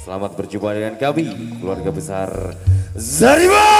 Selamat berjumpa dengan kami, keluarga besar Zarima.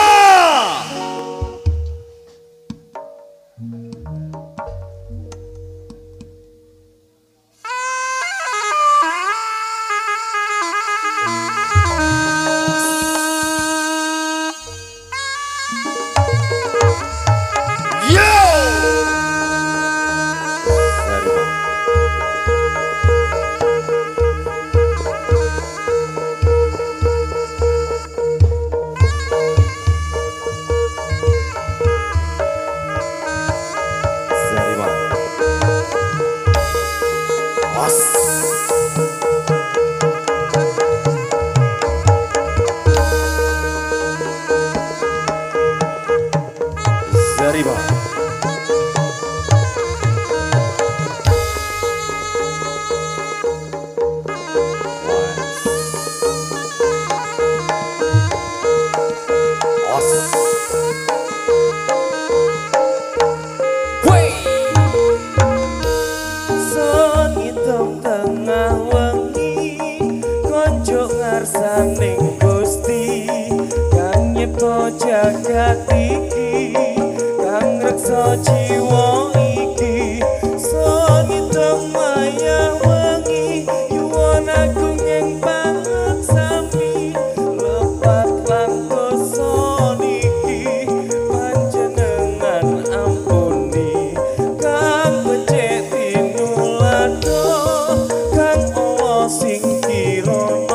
Saning Gusti kang nyipta jagat iki, kang reksa jiwa iki, sonita maya wengi yuwon agung ing pangsami, lepat lan dosa niki panjenengan ampuni, kang becik tinulado kang Allah sing kirana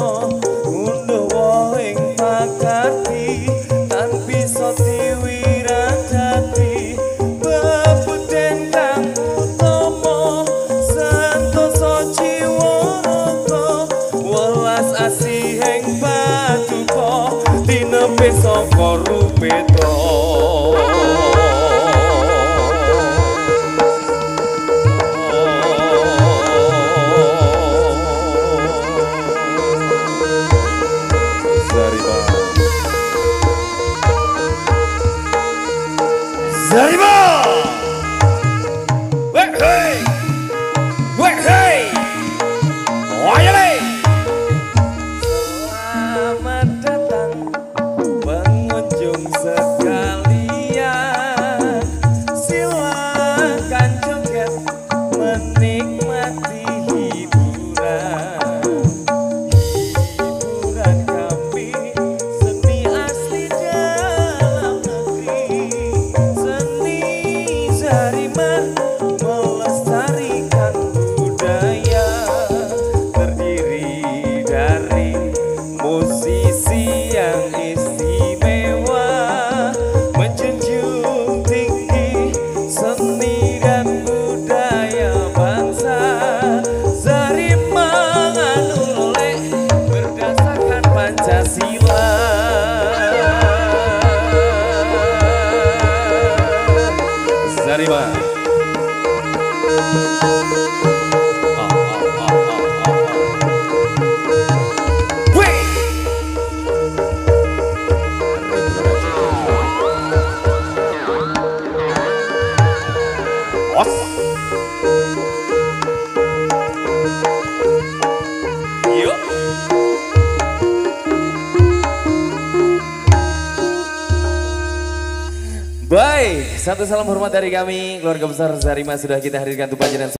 saka rupeto Zarima hey hey wayale selamat datang sekalian, silakan joget menikmati hiburan kami, seni asli dalam negeri, seni Zarima melestarikan budaya, terdiri dari musisi yang istimewa, menjunjung tinggi seni dan budaya bangsa. Zarima nganulek berdasarkan Pancasila. Zarima baik, satu salam hormat dari kami, keluarga besar Zarima sudah kita hadirkan untuk panjenengan.